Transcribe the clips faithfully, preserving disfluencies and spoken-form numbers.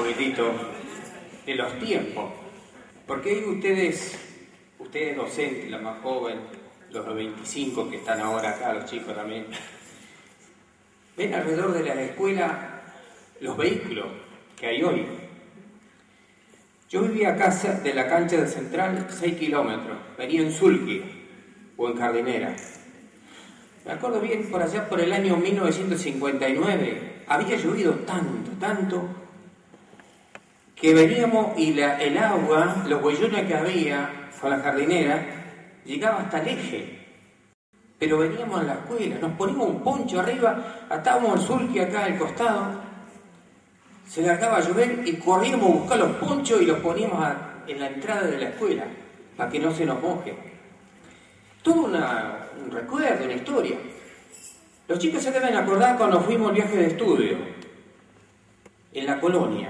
poquitito de los tiempos. Porque hoy ustedes, ustedes docentes, la más joven, los veinticinco que están ahora acá, los chicos también, ven alrededor de la escuela los vehículos que hay hoy. Yo vivía acá de la cancha de Central seis kilómetros, venía en Sulqui o en Jardinera. Me acuerdo bien, por allá por el año mil novecientos cincuenta y nueve, había llovido tanto, tanto, que veníamos y la, el agua, los huellones que había con la jardinera, llegaba hasta el eje. Pero veníamos a la escuela, nos poníamos un poncho arriba, atábamos el Sulqui acá al costado, se largaba a llover y corríamos a buscar los ponchos y los poníamos a, en la entrada de la escuela, para que no se nos moje. Todo una, un recuerdo, una historia. Los chicos se deben acordar cuando fuimos al viaje de estudio, en la colonia,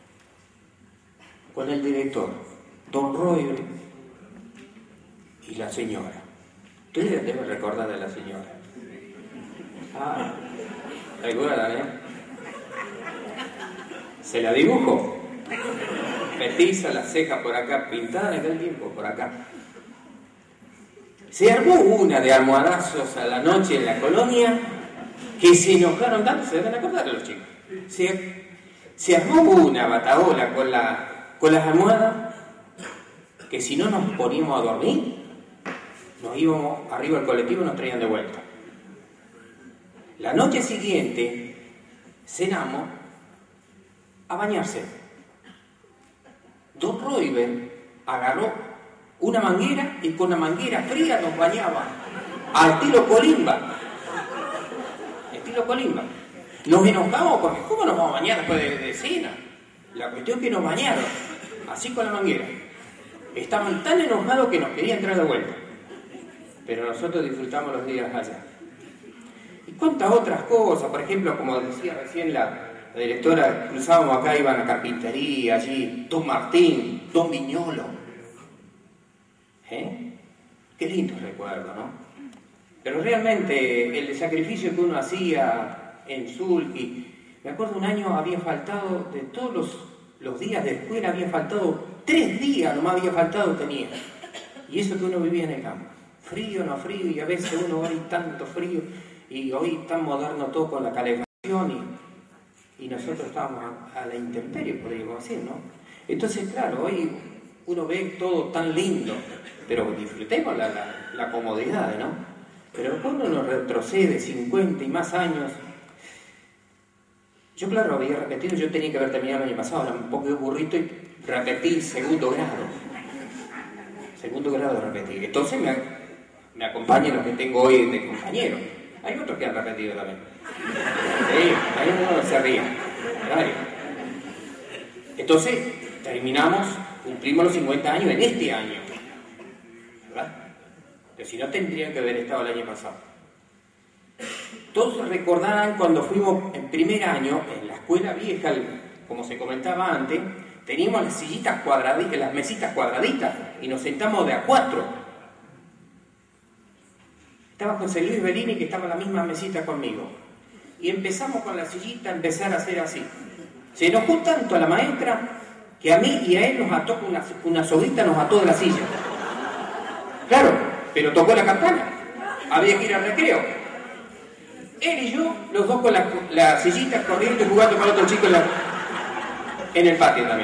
con el director, don Roy y la señora. Ustedes deben recordar de la señora. Ah, recuerdan, ¿eh? Se la dibujo. Petiza, la ceja por acá, pintada en aquel tiempo, por acá. Se armó una de almohadazos a la noche en la colonia que se enojaron tanto, se deben acordar los chicos. Se, se armó una bataola con, la, con las almohadas que si no nos poníamos a dormir, nos íbamos arriba del colectivo y nos traían de vuelta. La noche siguiente cenamos a bañarse. Don Roiber agarró una manguera y con la manguera fría nos bañaba al estilo Colimba. Estilo Colimba. Nos enojamos porque ¿cómo nos vamos a bañar después de, de cena? La cuestión es que nos bañaron así con la manguera. Estaban tan enojados que nos querían traer de vuelta. Pero nosotros disfrutamos los días allá. Y cuántas otras cosas, por ejemplo, como decía recién la, la directora, cruzábamos acá, iban a carpintería, allí, Don Martín, Don Viñolo. ¿Eh? Qué lindo recuerdo, ¿no? Pero realmente el sacrificio que uno hacía en Sulqui, me acuerdo un año había faltado, de todos los, los días de escuela había faltado, tres días nomás había faltado tenía. Y eso que uno vivía en el campo. Frío, no frío, y a veces uno hoy tanto frío, y hoy tan moderno todo con la calefacción, y, y nosotros estábamos a, a la intemperie, podríamos decir, ¿no? Entonces, claro, hoy uno ve todo tan lindo, pero disfrutemos la, la, la comodidad, ¿no? Pero cuando uno retrocede cincuenta y más años, yo claro, había repetido, yo tenía que haber terminado el año pasado, era un poco de burrito y repetí segundo grado. Segundo grado repetí. Entonces me, me acompañan los que tengo hoy de compañeros. Hay otros que han repetido también. Sí, hay uno que se ríe. Entonces, terminamos, cumplimos los cincuenta años en este año. ¿Verdad? Pero si no, tendrían que haber estado el año pasado. Todos recordarán cuando fuimos en primer año, en la escuela vieja, como se comentaba antes, teníamos las sillitas cuadraditas, las mesitas cuadraditas, y nos sentamos de a cuatro. Estaba José Luis Bellini, que estaba en la misma mesita conmigo. Y empezamos con la sillita a empezar a hacer así. Se enojó tanto a la maestra que a mí y a él nos ató una, una soguita, nos ató de la silla. Claro, pero tocó la campana. Había que ir al recreo. Él y yo, los dos con las la sillitas corriendo y jugando con otro chico en, la, en el patio también.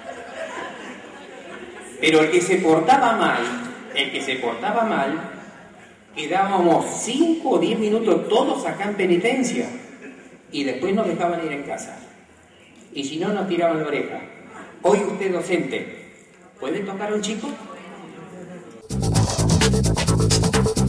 Pero el que se portaba mal, el que se portaba mal, quedábamos cinco o diez minutos todos acá en penitencia y después nos dejaban ir en casa. Y si no, nos tiraban la oreja. Hoy usted, docente, ¿puede tocar a un chico?